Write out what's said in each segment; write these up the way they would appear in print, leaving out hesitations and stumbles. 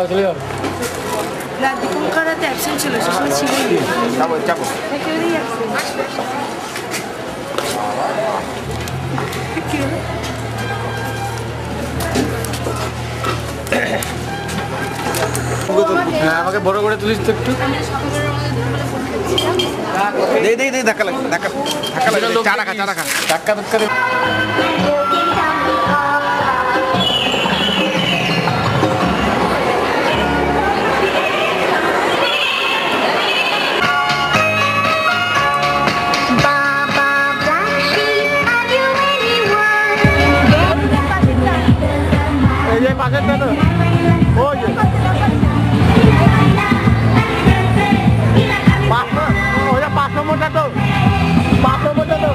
চলে যাও। না দীপঙ্কর রাতে অ্যাবসেন্ট ছিল, সে সময় ছিলই না। যাবো একেবারেই absent। কি হলো? হ্যাঁ আমাকে বড় করে তুলিস তো একটু। আমরা সকালবেলা আমাদের দুপুরে ফোন করছিলাম। দে ধাক্কা লাগে ধাক্কা লাগে চা রাখা ধাক্কা ধাক্কা দে। এই যে পাশেরটা তো ওই যে 500 মোটা তো 500 মোটা তো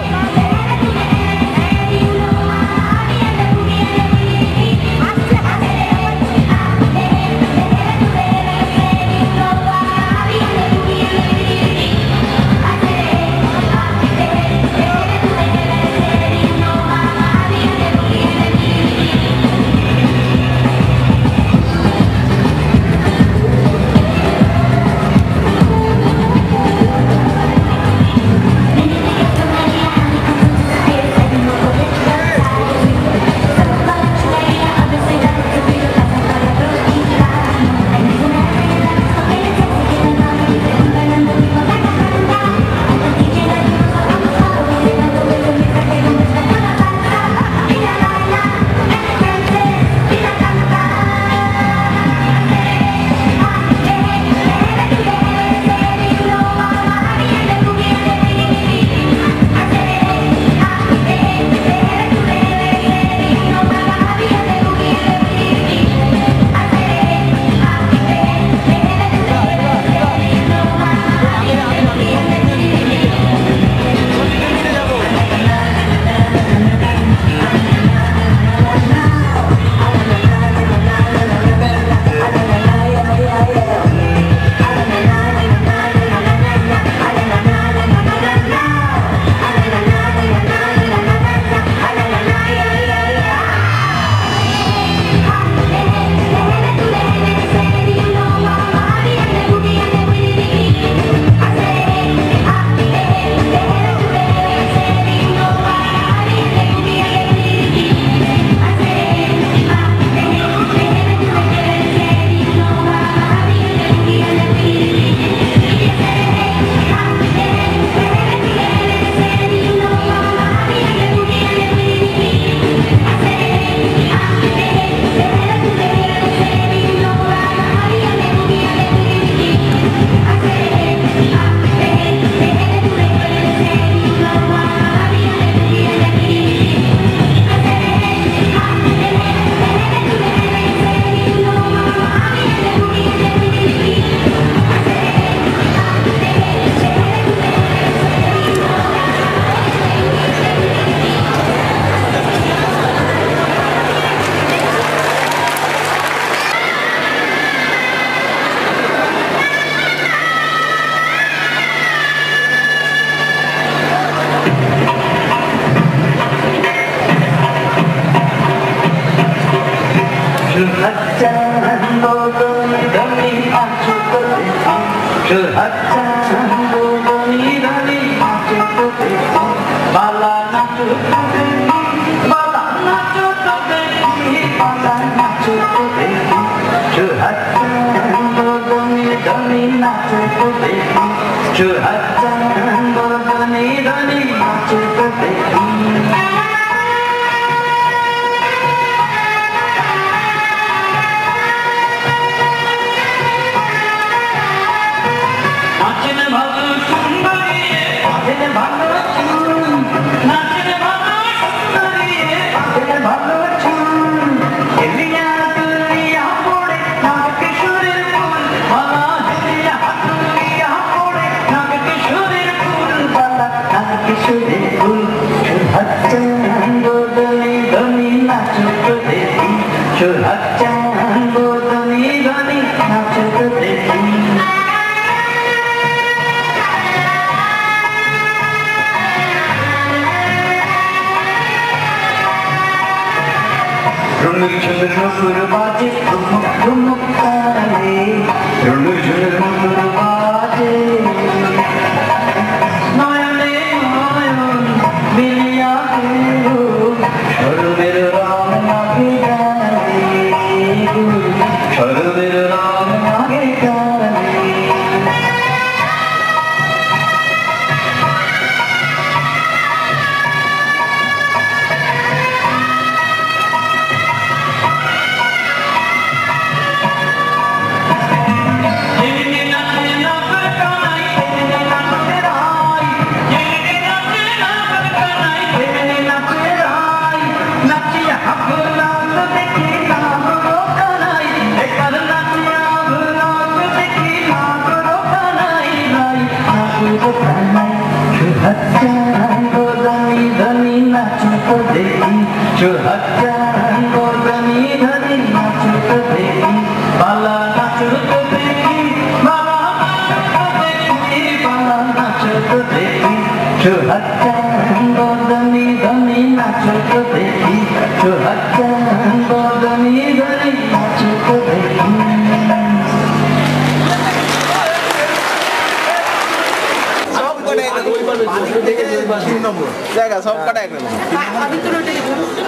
জায়গা সব কটা এক রকম আমি তো রোটে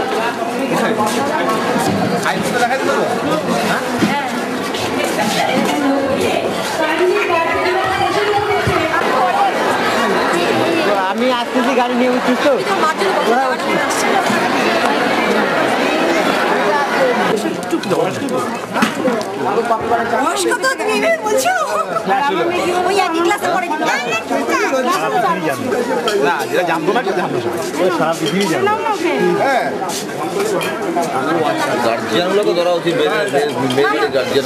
আইন তো দেখাই দিল আমি আসতেছি গাড়ি নিয়ে উঠছিস তো না যেটা জানতো না সেটা জানতো সারা পৃথিবী জানতো হ্যাঁ গার্জিয়ানগুলোকে ধরা উচিত মেয়েদের গার্জিয়ান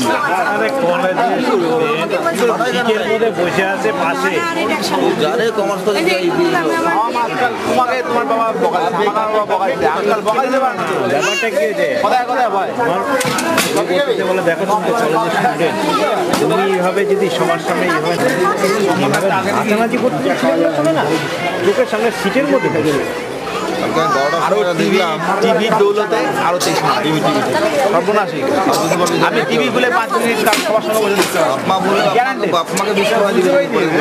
মধ্যে বসে আছে পাশে জানে কমার্স করে তোমাকে তোমার বাবা বকাল আঙ্কাল বকাল দেবে না ব্যাপারটা কি যে কোথায় কোথায় ভাই বলে দেখো তুমি তো কলেজের স্টুডেন্ট তুমি এইভাবে যদি সবার সামনে এইভাবে নাচানাচি করতে হবে না লোকের সামনে সিটের মধ্যে আরো টিভির দৌলতে আরো 23 মাস সর্বনাশী আমি টিভি খুলে 5 মিনিট সবার সঙ্গে বসে দেখতে মা বলে বাপ মাকে বিশ টাকা দিবে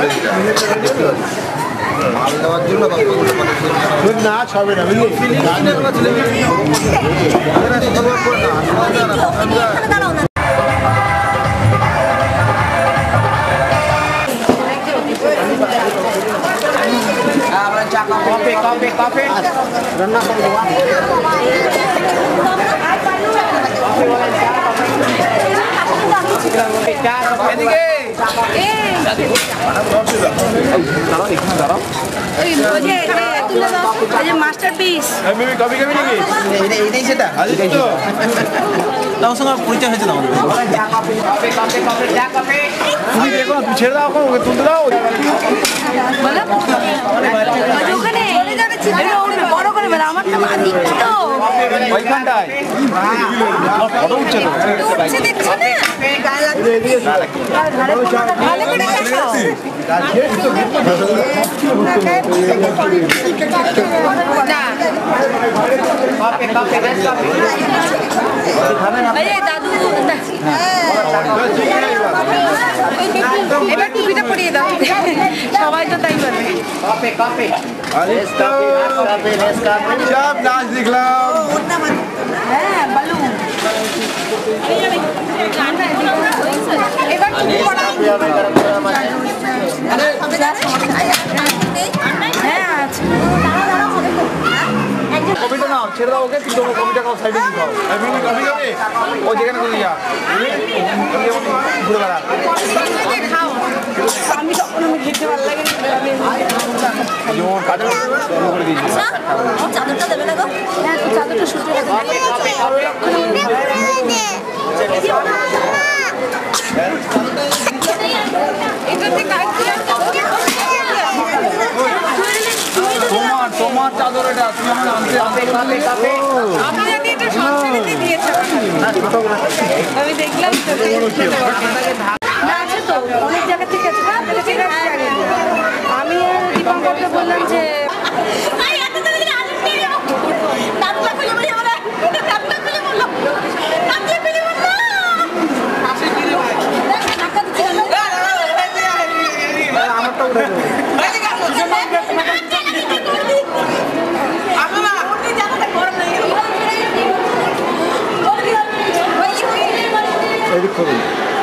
মাল দেওয়ার জন্য নাচ হবে না বুঝলি কফি কফি কফি রান্না করবো এদিকে মাস্টারপিস কফি খাবি নাকি এইটাই সেটা তার সঙ্গে পরিচয় হয়েছে না তুমি দেখো তুই ছেড়ে দাও ওকে তুলতে দাও ওখানে বড় করে বেলা আমার তো ওইখানটায় ফটো উঠছে তো দেখছো না ভালো করে দেখো দাদু এবার টুপিটা পরিয়ে দাও সবাই তো তাই বলে সব নাচ দেখলাম হ্যাঁ বালু এবার হ্যাঁ আছে কপিটা নাও ছেড়ে দাও ওকে কিন্তু কপিটা খাও সাইডে দিতে হবে কপি খাবে ও যেখানে করে যা ঘুরে বেড়া খাও আমি তখন খেতে ভালো লাগে যেমন কাজে করে দিয়েছি চাদরটা দেবে না গো হ্যাঁ চাদরটা শুকিয়ে তোমার চাদর এটা তুমি আমার আনতে আপনি জানি এটা সংস্কৃতি দিয়েছে আমি দেখলাম না আছে তো অনেক জায়গা থেকে আছে আমি দীপঙ্করকে বললাম যে এদিক করুন।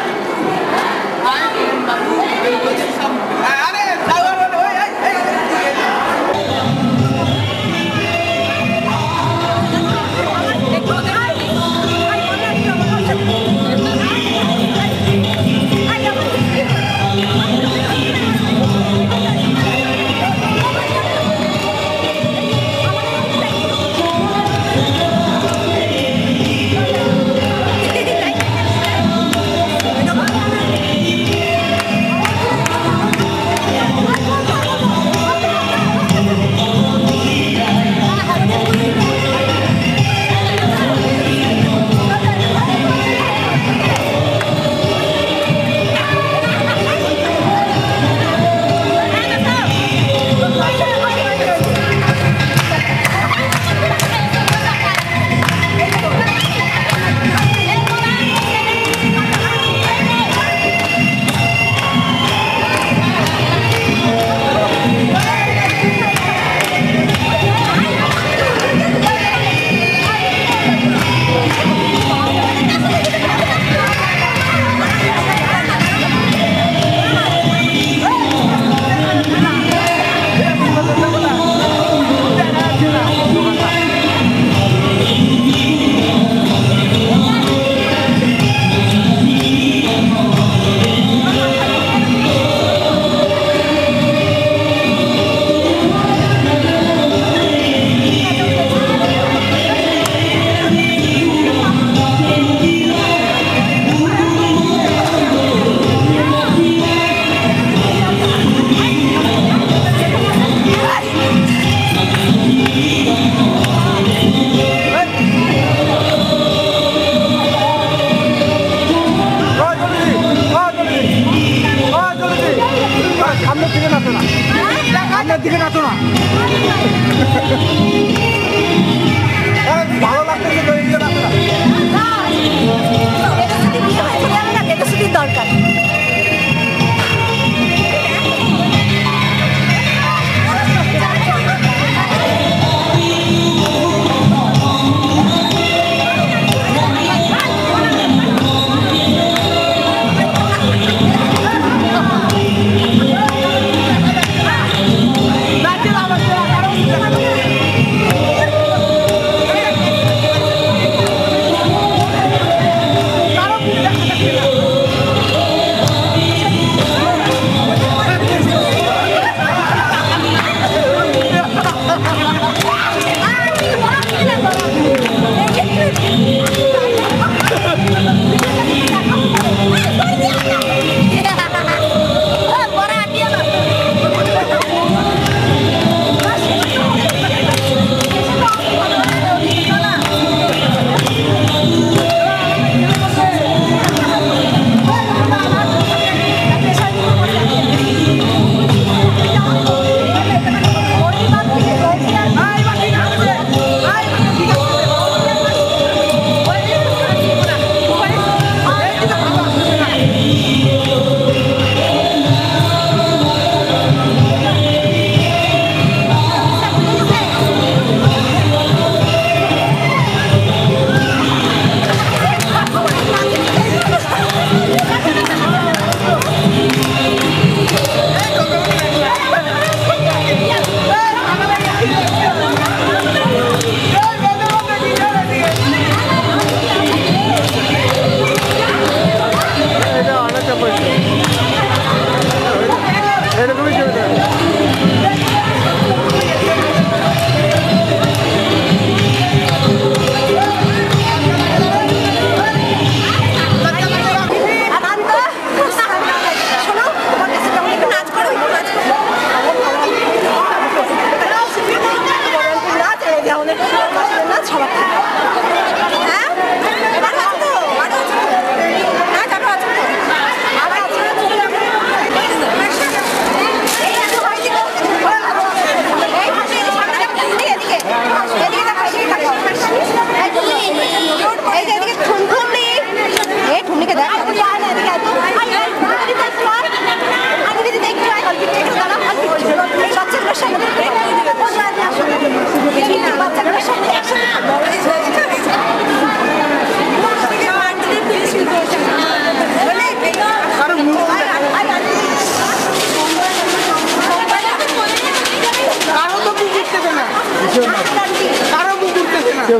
ভালো লাগতেছে দরকার।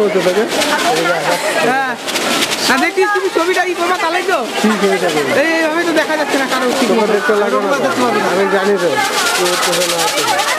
হচ্ছে তোকে হ্যাঁ না দেখছিস তুমি ছবিটা ই করবা তাহলেই তো কি ছবিটা করবি এইভাবে তো দেখা যাচ্ছে না কারো দেখতে লাগবে না আমি জানি তো